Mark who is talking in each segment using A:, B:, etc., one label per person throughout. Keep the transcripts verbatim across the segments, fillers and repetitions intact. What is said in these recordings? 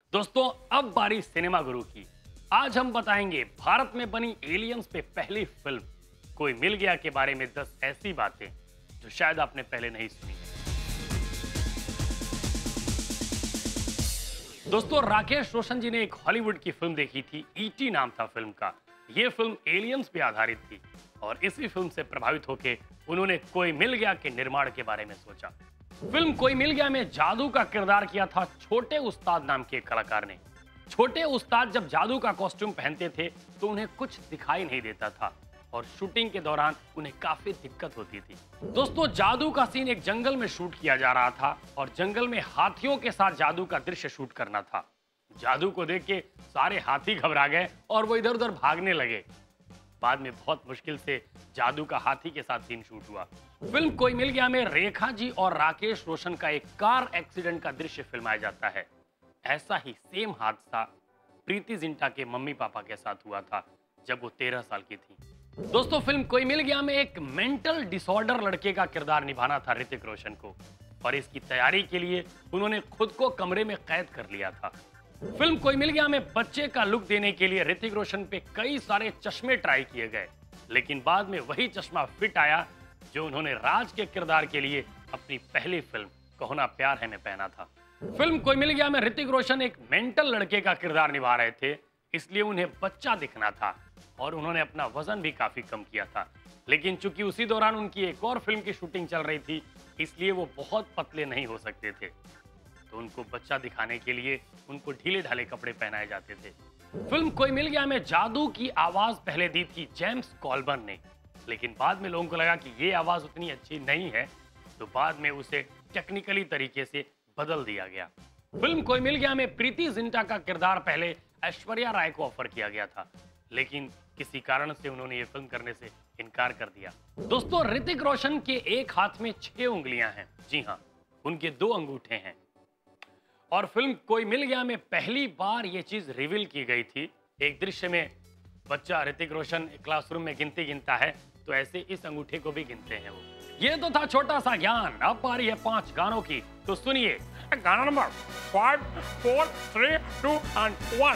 A: दोस्तों अब बारी सिनेमा गुरु की। आज हम बताएंगे भारत में बनी एलियंस पे पहली फिल्म कोई मिल गया के बारे में दस ऐसी बातें जो शायद आपने पहले नहीं सुनी। दोस्तों राकेश रोशन जी ने एक हॉलीवुड की फिल्म देखी थी, ईटी नाम था फिल्म का। यह फिल्म एलियंस पे आधारित थी और इसी फिल्म से प्रभावित होकर उन्होंने कोई मिल गया के निर्माण के बारे में सोचा। फिल्म कोई मिल गया में जादू का किरदार किया था छोटे उस्ताद नाम के कालाकार ने। छोटे उस्ताद जब जादू का कॉस्ट्यूम पहनते थे तो उन्हें कुछ दिखाई नहीं देता था और शूटिंग के दौरान उन्हें काफी दिक्कत होती थी। दोस्तों जादू का सीन एक जंगल में शूट किया जा रहा था और जंगल में हाथियों के साथ जादू का दृश्य शूट करना था। जादू को देख के सारे हाथी घबरा गए और वो इधर उधर भागने लगे। बाद में बहुत मुश्किल से जादू का हाथी के साथ सीन शूट हुआ। फिल्म कोई मिल गया में रेखा जी और राकेश रोशन का एक कार एक्सीडेंट का दृश्य फिल्माया जाता है। ऐसा ही सेम हादसा प्रीति जिंटा के मम्मी पापा के साथ हुआ था जब वो तेरह साल की थी। दोस्तों फिल्म कोई मिल गया में एक मेंटल डिसऑर्डर लड़के का किरदार निभाना था ऋतिक रोशन को और इसकी तैयारी के लिए उन्होंने खुद को कमरे में कैद कर लिया था। फिल्म कोई मिल गया में बच्चे का लुक देने के लिए ऋतिक रोशन पे कई सारे चश्मे ट्राई किए गए, लेकिन बाद में वही चश्मा फिट आया जो उन्होंने राज के किरदार के लिए अपनी पहली फिल्म कहो ना प्यार है में पहना था। फिल्म कोई मिल गया में ऋतिक रोशन एक मेंटल लड़के का किरदार निभा रहे थे, इसलिए उन्हें बच्चा दिखना था और उन्होंने अपना वजन भी काफी कम किया था। लेकिन चूंकि उसी दौरान उनकी एक और फिल्म की शूटिंग चल रही थी, इसलिए वो बहुत पतले नहीं हो सकते थे, तो उनको बच्चा दिखाने के लिए उनको ढीले ढाले कपड़े पहनाए जाते थे। फिल्म कोई मिल गया में जादू की आवाज पहले दी थी जेम्स कॉल्बर्न ने, लेकिन बाद में लोगों को लगा कि ये आवाज उतनी अच्छी नहीं है, तो बाद में उसे टेक्निकली तरीके से बदल दिया गया। फिल्म कोई मिल गया में प्रीति जिंटा का किरदार पहले ऐश्वर्या राय को ऑफर किया गया था, लेकिन किसी कारण से उन्होंने ये फिल्म करने से इनकार कर दिया। दोस्तों ऋतिक रोशन के एक हाथ में छह उंगलियां हैं, जी हाँ उनके दो अंगूठे हैं। और फिल्म कोई मिल गया में पहली बार ये चीज रिवील की गई थी। एक दृश्य में बच्चा ऋतिक रोशन क्लासरूम में गिनती गिनता है, तो ऐसे इस अंगूठे को भी गिनते हैं वो। ये तो था छोटा सा ज्ञान। अब बारी है पांच गानों की, तो सुनिए गाना number five four three two and one.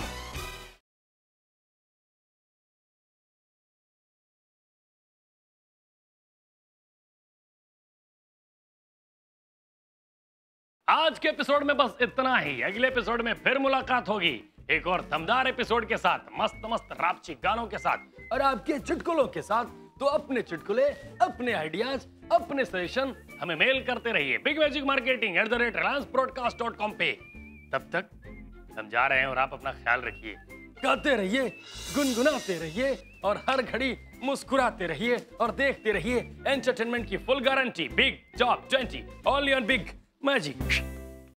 A: आज के एपिसोड में बस इतना ही। अगले एपिसोड में फिर मुलाकात होगी एक और दमदार एपिसोड के साथ, मस्त मस्त रापची गानों के साथ और आपके चुटकुलों के साथ। तो अपने चुटकुले, अपने आइडियाज, अपने सजेशन हमें मेल करते रहिए big magic marketing at the rate Reliance broadcast dot com पे। तब तक हम जा रहे हैं और आप अपना ख्याल रखिए। गाते रहिए, गुनगुनाते रहिए और हर घड़ी मुस्कुराते रहिए और देखते रहिए एंटरटेनमेंट की full guarantee big top twenty only on big magic.